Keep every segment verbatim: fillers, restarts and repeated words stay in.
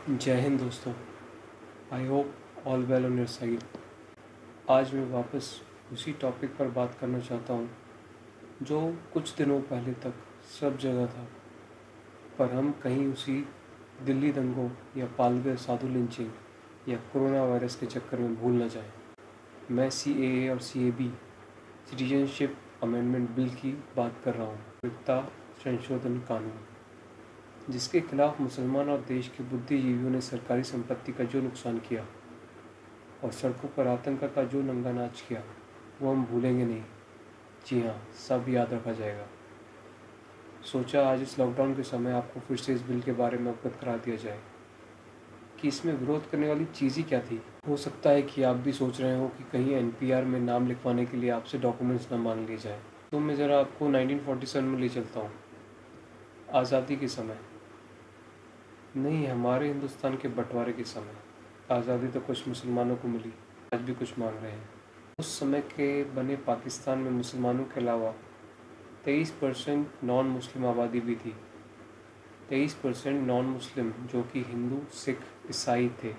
जय हिंद दोस्तों। I hope all well on your side. आज मैं वापस उसी टॉपिक पर बात करना चाहता हूँ जो कुछ दिनों पहले तक सब जगह था, पर हम कहीं उसी दिल्ली दंगों या पालगढ़ साधु लिंचिंग या कोरोना वायरस के चक्कर में भूल न जाएं। मैं सी ए ए और C A B citizenship amendment bill की बात कर रहा हूँ। नागरिकता संशोधन कानून, जिसके खिलाफ मुसलमान और देश के बुद्धिजीवियों ने सरकारी संपत्ति का जो नुकसान किया और सड़कों पर आतंक का जो नंगा नाच किया, वो हम भूलेंगे नहीं। जी हाँ, सब याद रखा जाएगा। सोचा आज इस लॉकडाउन के समय आपको फिर से इस बिल के बारे में अवगत करा दिया जाए कि इसमें विरोध करने वाली चीज़ ही क्या थी। हो सकता है कि आप भी सोच रहे हो कि कहीं एन पी आर में नाम लिखवाने के लिए आपसे डॉक्यूमेंट्स न मांग लिए जाए। तो मैं ज़रा आपको नाइनटीन फोर्टी सेवन में ले चलता हूँ, आज़ादी के समय। नहीं, हमारे हिंदुस्तान के बंटवारे के समय। आज़ादी तो कुछ मुसलमानों को मिली, आज भी कुछ मांग रहे हैं। उस समय के बने पाकिस्तान में मुसलमानों के अलावा तेईस परसेंट नॉन मुस्लिम आबादी भी थी। तेईस परसेंट नॉन मुस्लिम जो कि हिंदू, सिख, ईसाई थे,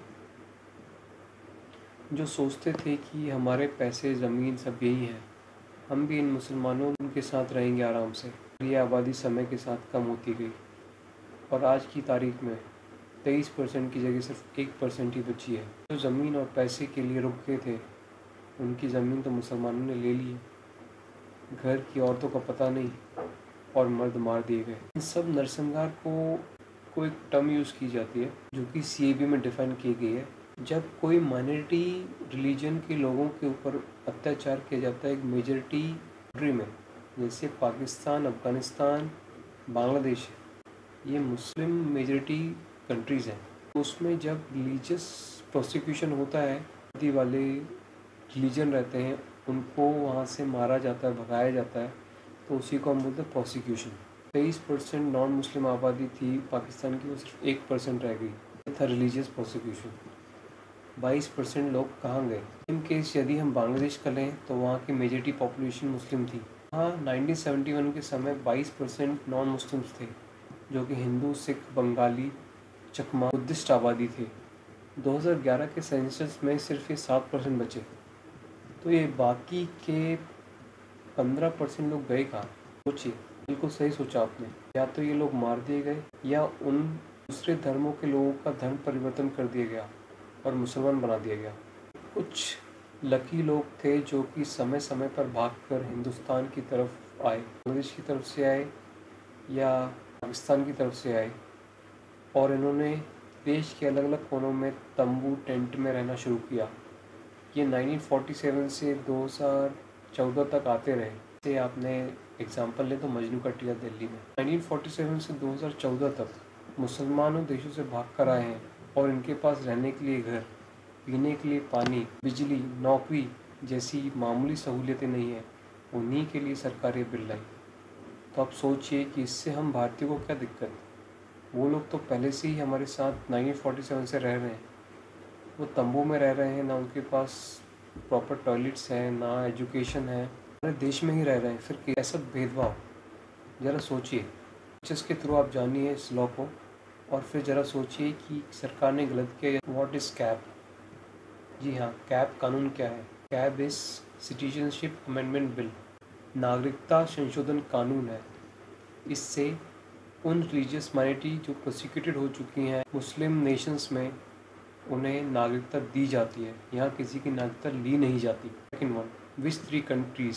जो सोचते थे कि हमारे पैसे, ज़मीन सब यही है, हम भी इन मुसलमानों के साथ रहेंगे आराम से। ये आबादी समय के साथ कम होती गई और आज की तारीख में तेईस परसेंट की जगह सिर्फ एक परसेंट ही बची है। जो ज़मीन और पैसे के लिए रुक गए थे, उनकी ज़मीन तो मुसलमानों ने ले ली है। घर की औरतों का पता नहीं और मर्द मार दिए गए। इन सब नरसंहार को को एक टर्म यूज़ की जाती है जो कि सी ए बी में डिफाइन की गई है। जब कोई माइनॉरिटी रिलीजन के लोगों के ऊपर अत्याचार किया जाता है एक मेजॉरिटी कंट्री में, जैसे पाकिस्तान, अफगानिस्तान, बांग्लादेश, ये मुस्लिम मेजॉरिटी कंट्रीज़ हैं, उसमें जब रिलीजियस प्रोसिक्यूशन होता है, आदि वाले रिलीजन रहते हैं उनको वहाँ से मारा जाता है, भगाया जाता है, तो उसी को हम बोलते हैं प्रोसिक्यूशन। तेईस परसेंट नॉन मुस्लिम आबादी थी पाकिस्तान की, वो सिर्फ एक परसेंट रह गई, ये था रिलीजियस प्रोसिक्यूशन। बाईस परसेंट लोग कहाँ गए? इन केस यदि हम बांग्लादेश का लें तो वहाँ की मेजॉरिटी पॉपुलेशन मुस्लिम थी। हाँ, नाइनटीन सेवेंटी वन के समय बाईस परसेंट नॉन मुस्लिम्स थे जो कि हिंदू, सिख, बंगाली, चकमा, बुद्धिस्ट आबादी थे। दो हज़ार ग्यारह के सेंसस में सिर्फ ये सात परसेंट बचे, तो ये बाकी के पंद्रह परसेंट लोग गए कहाँ? सोचिए, बिल्कुल सही सोचा आपने। या तो ये लोग मार दिए गए या उन दूसरे धर्मों के लोगों का धर्म परिवर्तन कर दिया गया और मुसलमान बना दिया गया। कुछ लकी लोग थे जो कि समय समय पर भागकर हिंदुस्तान की तरफ आए, बांग्लादेश की तरफ से आए या पाकिस्तान की तरफ से आए, और इन्होंने देश के अलग अलग कोनों में तंबू, टेंट में रहना शुरू किया। ये नाइनटीन फोर्टी सेवन से दो हज़ार चौदह तक आते रहे। जैसे आपने एग्जांपल लें तो मजनू का टीला दिल्ली में नाइनटीन फोर्टी सेवन से दो हज़ार चौदह तक मुसलमानों देशों से भाग कर आए हैं और इनके पास रहने के लिए घर, पीने के लिए पानी, बिजली, नौकरी जैसी मामूली सहूलियतें नहीं हैं। उन्हीं के लिए सरकार ये बिल लाई। तो आप सोचिए कि इससे हम भारतीयों को क्या दिक्कत? वो लोग तो पहले से ही हमारे साथ नाइनटीन फोर्टी सेवन से रह रहे हैं, वो तंबू में रह रहे हैं, ना उनके पास प्रॉपर टॉयलेट्स हैं, ना एजुकेशन है, हमारे देश में ही रह रहे हैं, फिर कैसा भेदभाव? ज़रा सोचिए। जिसके थ्रू आप जानिए इस लॉ को और फिर ज़रा सोचिए कि सरकार ने गलत किया। What is cap? जी हाँ, कैप कानून क्या है? CAB is citizenship amendment bill, नागरिकता संशोधन कानून है। इससे उन रिलीजियस माइनॉरिटी जो प्रोसिक्यूटेड हो चुकी हैं मुस्लिम नेशंस में, उन्हें नागरिकता दी जाती है। यहाँ किसी की नागरिकता ली नहीं जाती। Second one, which three countries?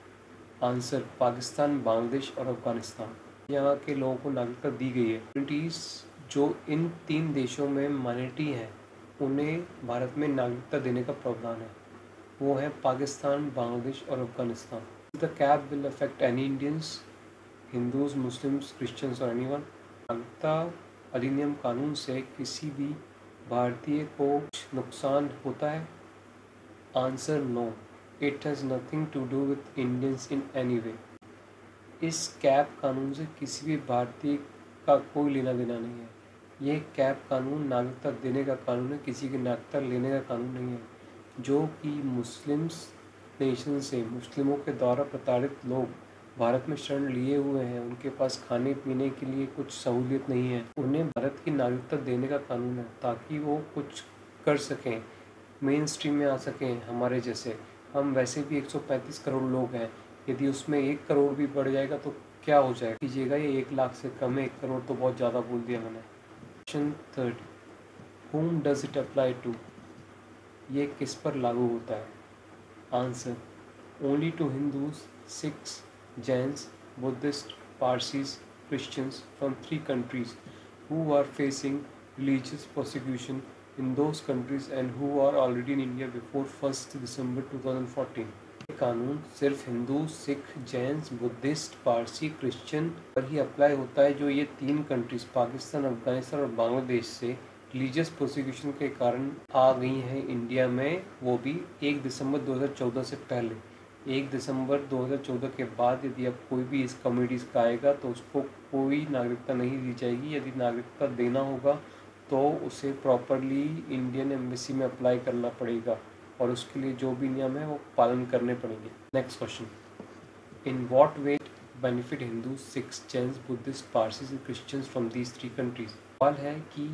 Answer, Pakistan, Bangladesh और अफगानिस्तान। यहाँ के लोगों को नागरिकता दी गई है। कंट्रीज जो इन तीन देशों में माइनॉरिटी हैं, उन्हें भारत में नागरिकता देने का प्रावधान है। वो है पाकिस्तान, बांग्लादेश और Afghanistan. The CAB will affect any Indians, Hindus, Muslims, Christians और एनीवन? नागरिकता अधिनियम कानून से किसी भी भारतीय को नुकसान होता है? Answer, no, it has nothing to do with Indians in any way. इस कैप कानून से किसी भी भारतीय का कोई लेना देना नहीं है। ये कैप कानून नागरिकता देने का कानून है, किसी की नागरिकता लेने का कानून नहीं है। जो कि मुस्लिम्स नेशन से, मुस्लिमों के द्वारा प्रताड़ित लोग भारत में शरण लिए हुए हैं, उनके पास खाने पीने के लिए कुछ सहूलियत नहीं है, उन्हें भारत की नागरिकता देने का कानून है ताकि वो कुछ कर सकें, मेन स्ट्रीम में आ सकें हमारे जैसे। हम वैसे भी एक सौ पैंतीस करोड़ लोग हैं, यदि उसमें एक करोड़ भी बढ़ जाएगा तो क्या हो जाएगा कीजिएगा, ये एक लाख से कम है, एक करोड़ तो बहुत ज़्यादा बोल दिया मैंने। Question third, whom does it apply to? ये किस पर लागू होता है? Answer, only to Hindus, Sikhs, Jains, Buddhist, Parsis, Christians from three countries who are facing religious persecution in those countries and who are already in India before first December two thousand fourteen. ये कानून सिर्फ Hindu, Sikh, Jains, Buddhist, Parsi, Christian पर ही अप्लाई होता है जो ये तीन कंट्रीज पाकिस्तान, अफगानिस्तान और बांग्लादेश से रिलीजियस प्रोसिक्यूशन के कारण आ गई हैं इंडिया में, वो भी एक दिसंबर दो हज़ार चौदह से पहले। एक दिसंबर दो हज़ार चौदह के बाद यदि अब कोई भी इस कम्युनिटीज़ का आएगा तो उसको कोई नागरिकता नहीं दी जाएगी। यदि नागरिकता देना होगा तो उसे प्रॉपरली इंडियन एम्बेसी में अप्लाई करना पड़ेगा और उसके लिए जो भी नियम है वो पालन करने पड़ेंगे। Next question, in what way benefit Hindu, Sikhs, Jains, Buddhist, Parsis and Christians from these three countries. सवाल है कि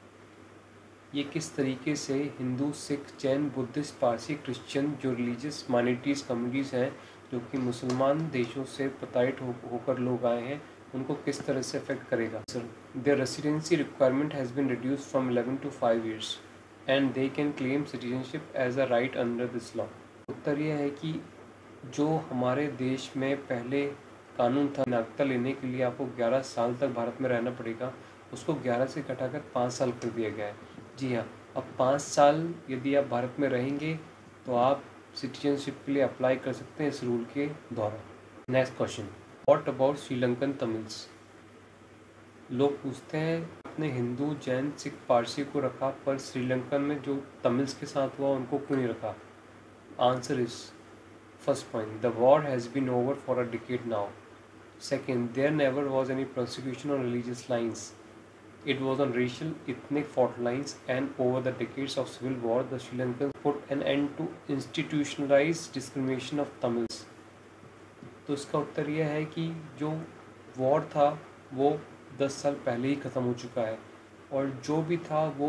ये किस तरीके से हिंदू, सिख, जैन, बुद्धिस्ट, पारसी, क्रिश्चियन जो रिलीजियस माइनॉरिटीज़ कम्युनिटीज़ हैं जो कि मुसलमान देशों से प्रताड़ित हो होकर लोग आए हैं, उनको किस तरह से अफेक्ट करेगा। Sir, their residency requirement has been reduced from eleven to five years and they can claim citizenship as a right under this law. उत्तर यह है कि जो हमारे देश में पहले कानून था नागरिकता लेने के लिए आपको ग्यारह साल तक भारत में रहना पड़ेगा, उसको ग्यारह से घटाकर पाँच साल कर दिया गया है। जी हाँ, अब पाँच साल यदि आप भारत में रहेंगे तो आप सिटीजनशिप के लिए अप्लाई कर सकते हैं इस रूल के द्वारा। Next question, what about Sri Lankan Tamils. लोग पूछते हैं आपने हिंदू, जैन, सिख, पारसी को रखा पर श्रीलंकन में जो तमिल्स के साथ हुआ उनको क्यों नहीं रखा। Answer is, first point, the war has been over for a decade now. Second, there never was any prosecution on religious lines. It was on racial, ethnic fault lines, and over the decades of civil war, the Sri Lankans put an end to institutionalized discrimination of Tamils. तो इसका उत्तर यह है कि जो war था वो दस साल पहले ही ख़त्म हो चुका है और जो भी था वो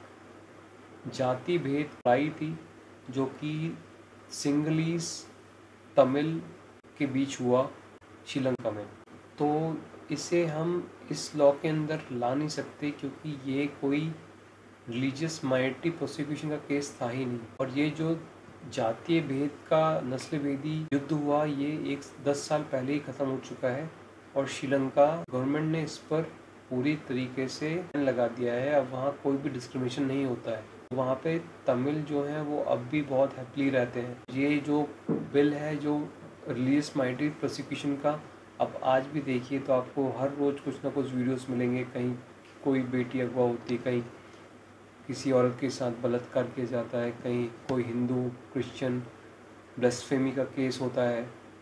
जाति भेद लड़ाई थी जो कि सिंगलीस तमिल के बीच हुआ श्रीलंका में। तो इसे हम इस लॉ के अंदर ला नहीं सकते क्योंकि ये कोई रिलीजियस माइनॉरिटी प्रोसिक्यूशन का केस था ही नहीं। और ये जो जातीय भेद का नस्ल भेदी युद्ध हुआ ये एक दस साल पहले ही ख़त्म हो चुका है और श्रीलंका गवर्नमेंट ने इस पर पूरी तरीके से लगा दिया है। अब वहाँ कोई भी डिस्क्रिमिनेशन नहीं होता है, वहाँ पे तमिल जो हैं वो अब भी बहुत हैप्पीली रहते हैं। ये जो बिल है जो रिलीजियस माइनॉरिटी प्रोसिक्यूशन का, अब आज भी देखिए तो आपको हर रोज़ कुछ ना कुछ वीडियोस मिलेंगे, कहीं कोई बेटी अगवा होती है, कहीं किसी औरत के साथ बलात्कार किया जाता है, कहीं कोई हिंदू क्रिश्चियन ब्लास्फेमी का केस होता है,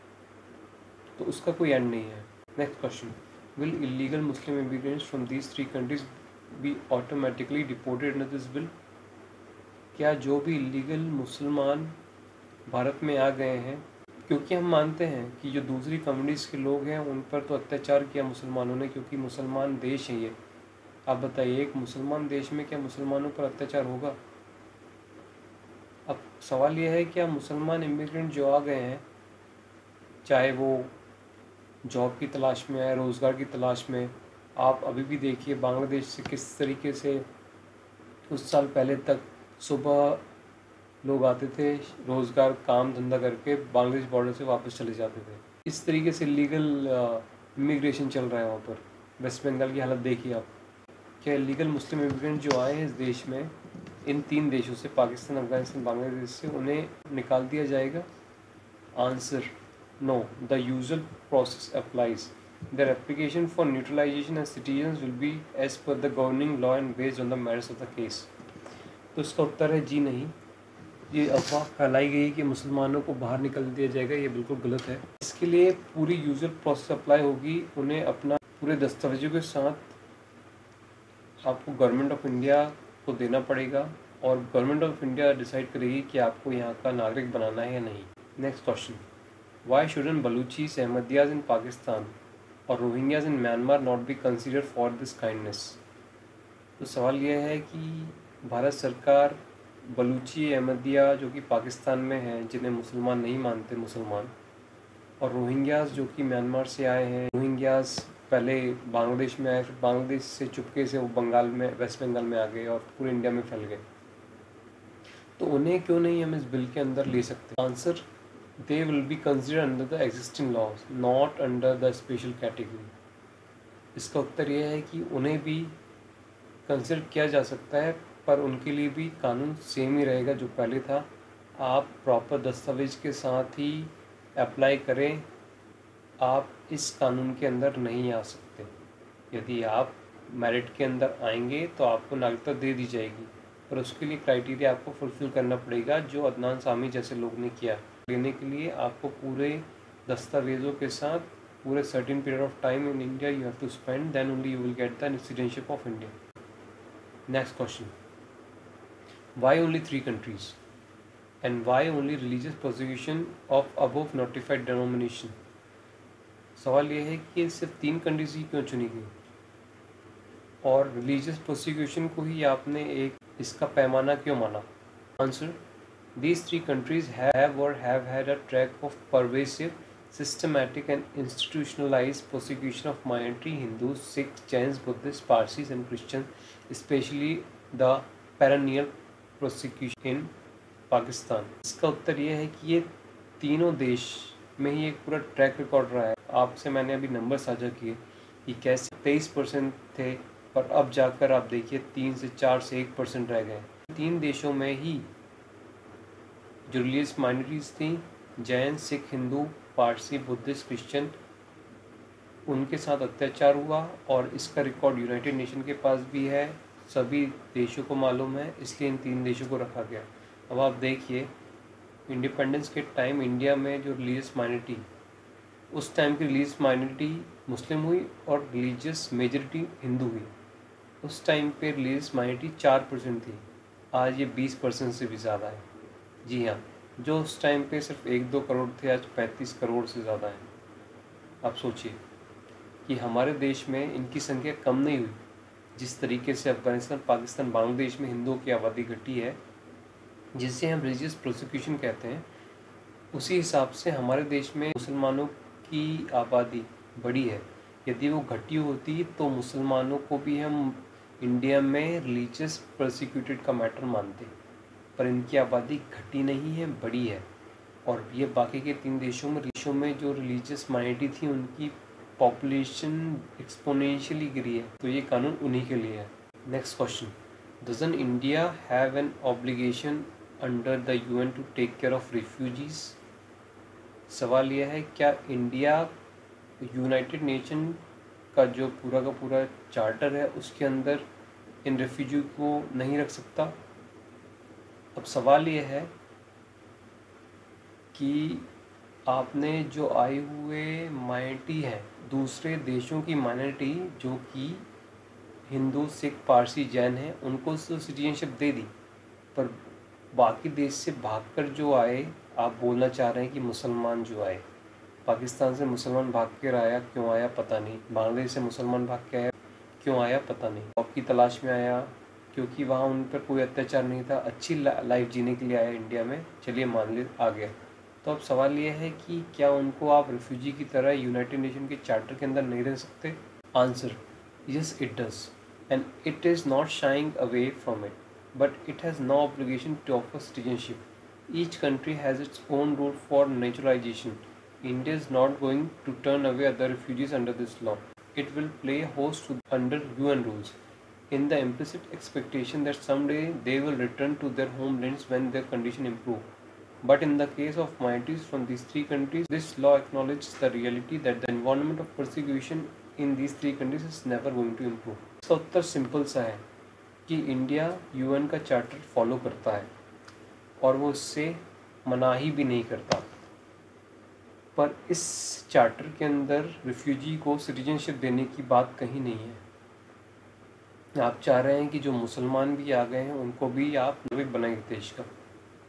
तो उसका कोई एंड नहीं है। Next question, will illegal Muslim immigrants from these three countries be automatically deported in this bill. क्या जो भी इलीगल मुसलमान भारत में आ गए हैं, क्योंकि हम मानते हैं कि जो दूसरी कम्युनिटीज़ के लोग हैं उन पर तो अत्याचार किया मुसलमानों ने, क्योंकि मुसलमान देश है ये। आप बताइए एक मुसलमान देश में क्या मुसलमानों पर अत्याचार होगा। अब सवाल यह है कि मुसलमान इमिग्रेंट जो आ गए हैं, चाहे वो जॉब की तलाश में आए, रोज़गार की तलाश में, आप अभी भी देखिए बांग्लादेश से किस तरीके से कुछ साल पहले तक सुबह लोग आते थे, रोज़गार काम धंधा करके बांग्लादेश बॉर्डर से वापस चले जाते थे। इस तरीके से लीगल इमिग्रेशन चल रहा है वहाँ पर। वेस्ट बंगाल की हालत देखिए आप। क्या लीगल मुस्लिम इमिग्रेंट जो आए हैं इस देश में, इन तीन देशों से, पाकिस्तान, अफगानिस्तान, बांग्लादेश से, उन्हें निकाल दिया जाएगा। Answer, no, the usual process applies. Their application for naturalisation and citizens will be as per the governing law and based on the merits of the case. तो इसका उत्तर है जी नहीं। ये अफवाह फैलाई गई कि मुसलमानों को बाहर निकल दिया जाएगा, ये बिल्कुल गलत है। इसके लिए पूरी यूजुअल प्रोसेस अप्लाई होगी, उन्हें अपना पूरे दस्तावेजों के साथ आपको गवर्नमेंट ऑफ इंडिया को देना पड़ेगा और गवर्नमेंट ऑफ इंडिया डिसाइड करेगी कि आपको यहाँ का नागरिक बनाना है या नहीं। Next question, why shouldn't Balochis, Ahmadiyas in Pakistan और Rohingyas in Myanmar not be consider for this kindness. तो सवाल यह है कि भारत सरकार बलूची, अहमदिया जो कि पाकिस्तान में हैं, जिन्हें मुसलमान नहीं मानते मुसलमान, और रोहिंग्याज जो कि म्यांमार से आए हैं। रोहिंग्याज पहले बांग्लादेश में आए, फिर बांग्लादेश से चुपके से वो बंगाल में, वेस्ट बंगाल में आ गए और पूरे इंडिया में फैल गए। तो उन्हें क्यों नहीं हम इस बिल के अंदर ले सकते? Answer, they will be considered under the existing laws, not under the special category. इसका उत्तर यह है कि उन्हें भी कंसिडर किया जा सकता है, पर उनके लिए भी कानून सेम ही रहेगा जो पहले था। आप प्रॉपर दस्तावेज के साथ ही अप्लाई करें, आप इस कानून के अंदर नहीं आ सकते। यदि आप मेरिट के अंदर आएंगे तो आपको नागरिकता दे दी जाएगी, पर उसके लिए क्राइटेरिया आपको फुलफिल करना पड़ेगा, जो अदनान सामी जैसे लोग ने किया। लेने के लिए आपको पूरे दस्तावेज़ों के साथ पूरे certain period of time in India you have to spend, then only you will get the citizenship of India. Next question, why only three countries and why only religious prosecution of above notified denomination? सवाल यह है कि सिर्फ तीन countries ही क्यों चुनी गई और रिलीजियस प्रोसिक्यूशन को ही आपने एक इसका पैमाना क्यों माना? Answer, these three countries have or have had a track of pervasive, systematic and institutionalized persecution of minority Hindus, Sikhs, Jains, Buddhists, Parsis and Christians, especially the perennial persecution in Pakistan. इसका उत्तर यह है कि ये तीनों देश में ही एक पूरा ट्रैक रिकॉर्ड रहा है। आपसे मैंने अभी नंबर साझा किए कि कैसे तेईस परसेंट थे, पर अब जाकर आप देखिए तीन से चार से एक परसेंट रह गए। तीन देशों में ही जो रिलीजियस माइनॉरिटीज़ थी, जैन, सिख, हिंदू, पारसी, बुद्धिस्ट, क्रिश्चियन, उनके साथ अत्याचार हुआ और इसका रिकॉर्ड यूनाइटेड नेशन के पास भी है, सभी देशों को मालूम है, इसलिए इन तीन देशों को रखा गया। अब आप देखिए, इंडिपेंडेंस के टाइम इंडिया में जो रिलीजियस माइनॉरिटी, उस टाइम की रिलीजियस माइनॉरिटी मुस्लिम हुई और रिलीजियस मेजॉरिटी हिंदू हुई। उस टाइम पे रिलीजियस माइनॉरिटी चार परसेंट थी, आज ये बीस परसेंट से भी ज़्यादा है। जी हाँ, जो उस टाइम पे सिर्फ एक दो करोड़ थे, आज पैंतीस करोड़ से ज़्यादा है। आप सोचिए कि हमारे देश में इनकी संख्या कम नहीं हुई। जिस तरीके से अफगानिस्तान, पाकिस्तान, बांग्लादेश में हिंदुओं की आबादी घटी है, जिसे हम रिलीजियस प्रोसिक्यूशन कहते हैं, उसी हिसाब से हमारे देश में मुसलमानों की आबादी बढ़ी है। यदि वो घटी होती तो मुसलमानों को भी हम इंडिया में रिलीजियस प्रोसिक्यूटेड का मैटर मानते, पर इनकी आबादी घटी नहीं है, बढ़ी है। और ये बाकी के तीन देशों में देशों में जो रिलीजियस माइनॉरिटी थी, उनकी पॉपुलेशन एक्सपोनेंशियली गिरी है। तो ये कानून उन्हीं के लिए है। Next question, doesn't India have an obligation under the UN to take care of refugees? सवाल यह है, क्या इंडिया यूनाइटेड नेशन का जो पूरा का पूरा चार्टर है, उसके अंदर इन रेफ्यूजी को नहीं रख सकता? अब सवाल ये है कि आपने जो आए हुए माइनॉरिटी है, दूसरे देशों की माइनॉरिटी जो कि हिंदू, सिख, पारसी, जैन हैं, उनको तो सिटीजनशिप दे दी, पर बाकी देश से भागकर जो आए, आप बोलना चाह रहे हैं कि मुसलमान जो आए, पाकिस्तान से मुसलमान भाग कर आया, क्यों आया पता नहीं। बांग्लादेश से मुसलमान भाग के आया, क्यों आया पता नहीं। जॉब की तलाश में आया, क्योंकि वहाँ उन पर कोई अत्याचार नहीं था, अच्छी लाइफ जीने के लिए आया इंडिया में, चलिए मान ले आ गया। तो अब सवाल ये है कि क्या उनको आप रिफ्यूजी की तरह यूनाइटेड नेशन के चार्टर के अंदर नहीं रह सकते? Answer, yes it does, and it is not shying away from it, but it has no obligation to offer citizenship. Each country has its own rule for naturalisation. India is not going to turn away other refugees under this law. It will play host to under U N rules, in the implicit expectation that someday they will return to their homelands when their condition improve. But in the case of minorities from these three countries, this law acknowledges the reality that the environment of persecution in these three countries is never going to improve. इसका उत्तर simple सा है कि India UN का charter follow करता है और वो इससे मनाही भी नहीं करता, पर इस चार्टर के अंदर रिफ्यूजी को सिटीजनशिप देने की बात कहीं नहीं है। आप चाह रहे हैं कि जो मुसलमान भी आ गए हैं उनको भी आप नागरिक बनाएंगे देश का।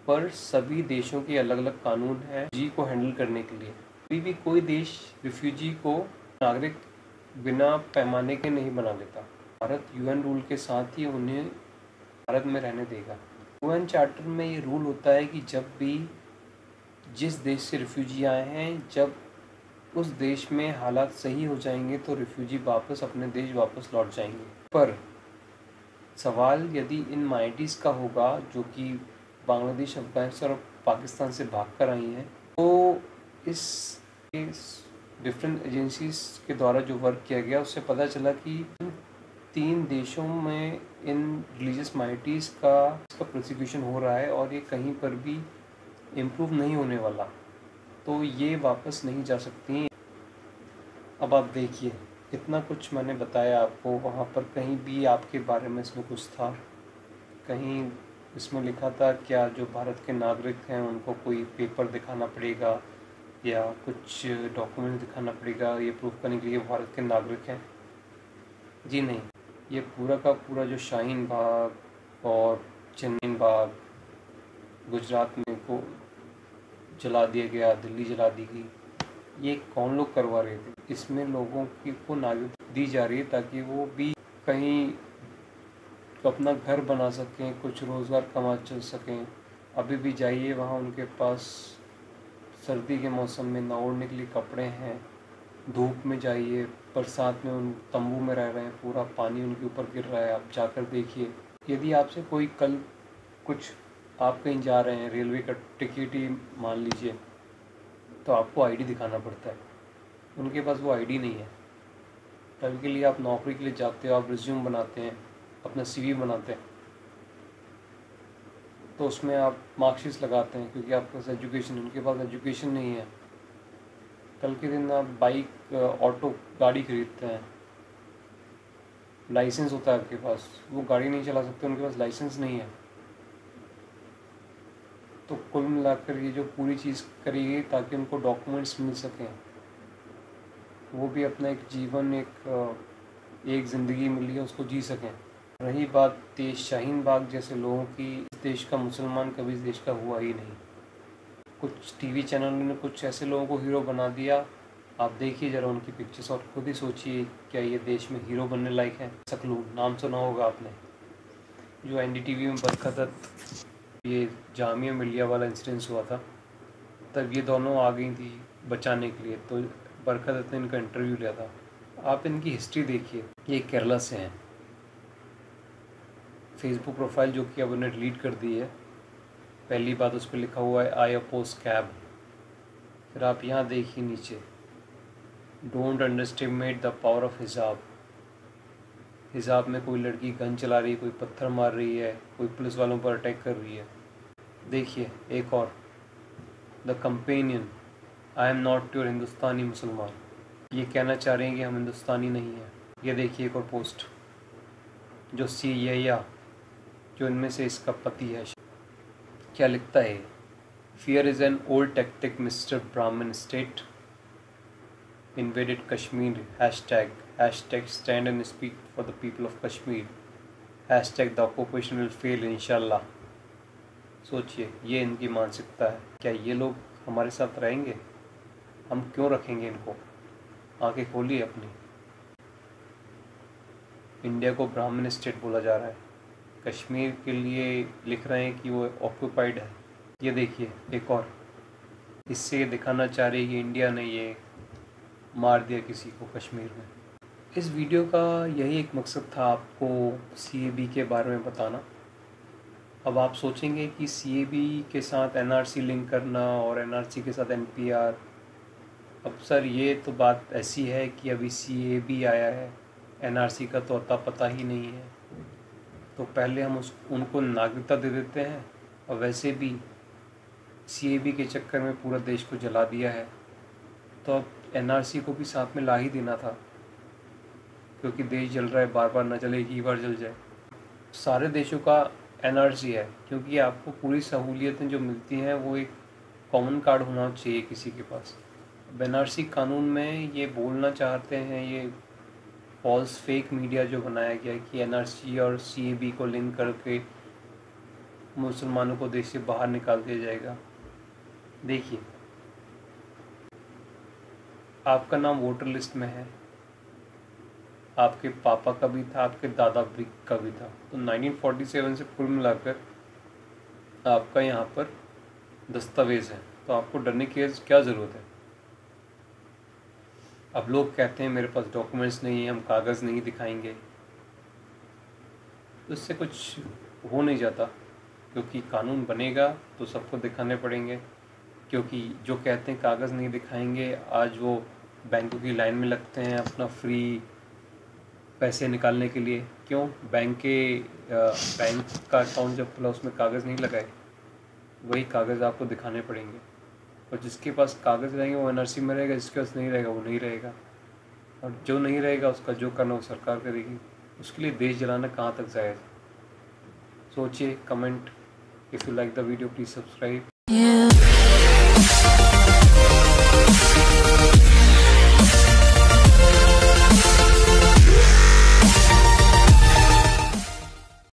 पर सभी देशों के अलग अलग कानून हैं रिफ्यूजी को हैंडल करने के लिए। कभी भी कोई देश रिफ्यूजी को नागरिक बिना पैमाने के नहीं बना लेता। भारत यूएन रूल के साथ ही उन्हें भारत में रहने देगा। यूएन चार्टर में ये रूल होता है कि जब भी जिस देश से रिफ्यूजी आए हैं, जब उस देश में हालात सही हो जाएंगे तो रिफ्यूजी वापस अपने देश वापस लौट जाएंगे। पर सवाल यदि इन माइनॉरिटीज़ का होगा जो कि बांग्लादेश, अफगानिस्तान और पाकिस्तान से भाग कर आई हैं, तो इस, इस डिफरेंट एजेंसीज के द्वारा जो वर्क किया गया उससे पता चला कि इन तीन देशों में इन रिलीजियस माइनॉरिटीज़ का इसका प्रोसिक्यूशन हो रहा है और ये कहीं पर भी इम्प्रूव नहीं होने वाला, तो ये वापस नहीं जा सकती। अब आप देखिए, इतना कुछ मैंने बताया आपको, वहाँ पर कहीं भी आपके बारे में इसमें कुछ था? कहीं इसमें लिखा था क्या जो भारत के नागरिक हैं उनको कोई पेपर दिखाना पड़ेगा या कुछ डॉक्यूमेंट दिखाना पड़ेगा ये प्रूफ करने के लिए भारत के नागरिक हैं? जी नहीं, ये पूरा का पूरा जो शाहीन बाग और चेन्नई बाग गुजरात में को जला दिया गया, दिल्ली जला दी गई, ये कौन लोग करवा रहे थे? इसमें लोगों की को नागरिकता दी जा रही है ताकि वो भी कहीं अपना घर बना सकें, कुछ रोज़गार कमा चल सकें। अभी भी जाइए वहाँ, उनके पास सर्दी के मौसम में ना ओढ़ने के लिए कपड़े हैं, धूप में जाइए, बरसात में उन तंबू में रह रहे हैं, पूरा पानी उनके ऊपर गिर रहा है। आप जाकर देखिए। यदि आपसे कोई कल कुछ आप कहीं जा रहे हैं, रेलवे का टिकट ही मान लीजिए, तो आपको आईडी दिखाना पड़ता है। उनके पास वो आईडी नहीं है। तब के लिए आप नौकरी के लिए जाते हो, आप रिज्यूम बनाते हैं, अपना सीवी बनाते हैं, तो उसमें आप मार्कशीट लगाते हैं क्योंकि आपके पास एजुकेशन, उनके पास एजुकेशन नहीं है। कल के दिन आप बाइक, ऑटो, गाड़ी खरीदते हैं, लाइसेंस होता है आपके पास, वो गाड़ी नहीं चला सकते, उनके पास लाइसेंस नहीं है। तो कुल मिलाकर ये जो पूरी चीज़ करी गई ताकि उनको डॉक्यूमेंट्स मिल सकें, वो भी अपना एक जीवन, एक एक ज़िंदगी मिली है उसको जी सकें। रही बात देश शाहीन बाग जैसे लोगों की, इस देश का मुसलमान कभी इस देश का हुआ ही नहीं। कुछ टीवी चैनल ने कुछ ऐसे लोगों को हीरो बना दिया। आप देखिए ज़रा उनकी पिक्चर्स और खुद ही सोचिए क्या ये देश में हीरो बनने लायक है? सकलून नाम सुना होगा आपने, जो एन डी टी वी में बरखत ये जामिया मिलिया वाला इंसिडेंस हुआ था, तब ये दोनों आ गई थी बचाने के लिए, तो बरखत ने इनका इंटरव्यू लिया था। आप इनकी हिस्ट्री देखिए, ये केरला से हैं। फेसबुक प्रोफाइल जो कि अब उन्हें डिलीट कर दी है। पहली बात उस पर लिखा हुआ है आई अपोज कैब। फिर आप यहाँ देखिए नीचे, don't underestimate the power of hijab. हिजाब में कोई लड़की गन चला रही है, कोई पत्थर मार रही है, कोई पुलिस वालों पर अटैक कर रही है। देखिए एक और, the companion, I am not your Hindustani Musalman. ये कहना चाह रहे हैं कि हम हिंदुस्तानी नहीं हैं। ये देखिए एक और पोस्ट, जो सी या जो इनमें से इसका पति है, क्या लिखता है? Fear is an old tactic mister Brahmin state invaded Kashmir, hashtag, hashtag stand and speak for the people of Kashmir, hashtag the occupation will fail inshallah। सोचिए, ये इनकी मानसिकता है। क्या ये लोग हमारे साथ रहेंगे? हम क्यों रखेंगे इनको? आंखें खोलिए अपनी। इंडिया को ब्राह्मण स्टेट बोला जा रहा है, कश्मीर के लिए लिख रहे हैं कि वो ऑक्यूपाइड है। ये देखिए एक और, इससे ये दिखाना चाह रही है कि इंडिया ने ये मार दिया किसी को कश्मीर में। इस वीडियो का यही एक मकसद था, आपको सी ए बी के बारे में बताना। अब आप सोचेंगे कि सी ए बी के साथ एन आर सी लिंक करना और एन आर सी के साथ एन पी आर, अब सर ये तो बात ऐसी है कि अभी सी ए बी आया है, एन आर सी का तो अता पता ही नहीं है, तो पहले हम उस उनको नागरिकता दे देते हैं। और वैसे भी सी ए बी के चक्कर में पूरा देश को जला दिया है, तो अब एन आर सी को भी साथ में ला ही देना था, क्योंकि देश जल रहा है, बार बार ना जले, एक ही बार जल जाए। सारे देशों का एन आर सी है, क्योंकि आपको पूरी सहूलियतें जो मिलती हैं वो एक कॉमन कार्ड होना चाहिए किसी के पास। अब एन आर सी कानून में ये बोलना चाहते हैं, ये फॉल्स फेक मीडिया जो बनाया गया है कि एन आर सी और सी ए बी को लिंक करके मुसलमानों को देश से बाहर निकाल दिया जाएगा। देखिए, आपका नाम वोटर लिस्ट में है, आपके पापा का भी था, आपके दादा भी का भी था, तो नाइनटीन फोर्टी सेवन से कुल मिलाकर आपका यहाँ पर दस्तावेज़ है, तो आपको डरने की क्या ज़रूरत है। अब लोग कहते हैं मेरे पास डॉक्यूमेंट्स नहीं है, हम कागज़ नहीं दिखाएंगे, तो इससे कुछ हो नहीं जाता, क्योंकि कानून बनेगा तो सबको दिखाने पड़ेंगे। क्योंकि जो कहते हैं कागज़ नहीं दिखाएंगे, आज वो बैंकों की लाइन में लगते हैं अपना फ्री पैसे निकालने के लिए। क्यों? बैंक के बैंक का अकाउंट जब खुला उसमें कागज़ नहीं लगाए, वही कागज़ आपको दिखाने पड़ेंगे। और जिसके पास कागज़ रहेंगे वो एन आर सी में रहेगा, जिसके पास नहीं रहेगा वो नहीं रहेगा, और जो नहीं रहेगा उसका जो करना वो सरकार करेगी। उसके लिए देश जलाना कहाँ तक जायज़? सोचिए, comment. If you like the video please subscribe.